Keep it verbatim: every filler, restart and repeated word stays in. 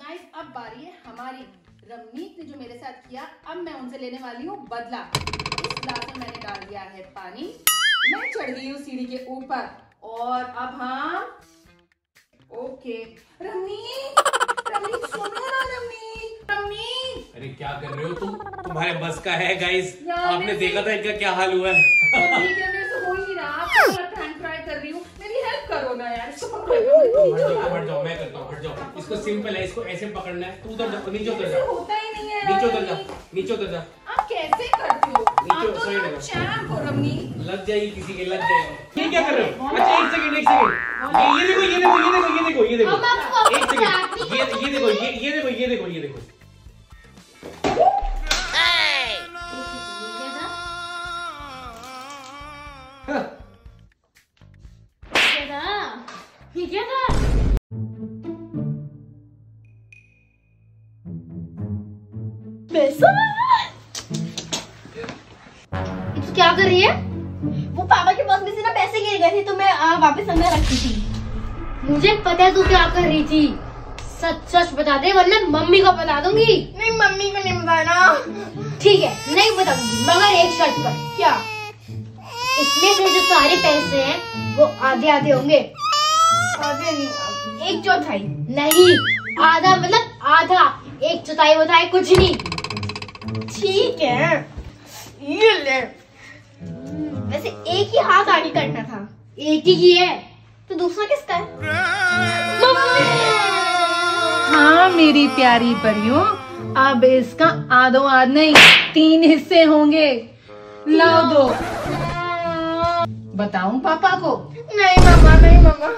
Guys अब बारी है हमारी। रमनीत ने जो मेरे साथ किया, अब मैं उनसे लेने वाली हूँ बदला। इस गिलास में मैंने डाल दिया है पानी। मैं चढ़ गई हूँ सीढ़ी के ऊपर और अब हम ओके। रमनीत, रमनीत सुनो ना रमनीत, रमनीत। अरे क्या कर रहे हो तुम? तुम्हारे बस का है गाइस। आपने देखा था इनका क्या हाल हुआ है। ठीक है, मेरे से हो ही नहीं रहा। आपको फ्रैंक फ्राई कर रही हूँ, मेरी हेल्प करो ना यार। इसको पकड़ो। हट जाओ, मैं करता हूँ। हट जाओ। इसको सिंपल है, इसको ऐसे पकड़ना है। तू उधर जा, नीचे उतर जा। होता ही नहीं है। नीचे उतर जा, नीचे उतर जा। आप कैसे करते हो? नीचे आप तो साइड में। चैंप हो रमनीत। लग जाएगी किसी के, लग जाएगी। ये क्या कर रहे हो? अच्छा एक सेकंड, एक सेकंड। ये ये देखो, ये देखो, ये देखो, ये देखो, ये देखो। एक सेकंड। ये ये देखो, ये ये देखो, ये देखो, ये देखो। ये क्या था? पैसा? ये तू क्या कर रही है? वो पापा के पास में से ना पैसे गिर गए थे तो मैं आ, वापस अंदर रखी थी। मुझे पता है तू क्या कर रही थी। सच सच बता दे वरना मम्मी को बता दूंगी। नहीं मम्मी को नहीं बताना। ठीक है, नहीं बताऊंगी मगर एक शर्त पर। क्या? इसमें से जो सारे पैसे हैं वो आधे आधे होंगे। आधे नहीं, एक चौथाई। नहीं, आधा मतलब आधा। एक चौथाई बताए कुछ नहीं। ठीक है, ये ले। वैसे एक ही हाथ आगे करना था। एक ही की है तो दूसरा किसका है? हाँ मेरी प्यारी परियों, अब इसका आधो आध नहीं तीन हिस्से होंगे। लाओ दो। बताऊं पापा को? नहीं मामा, नहीं मामा।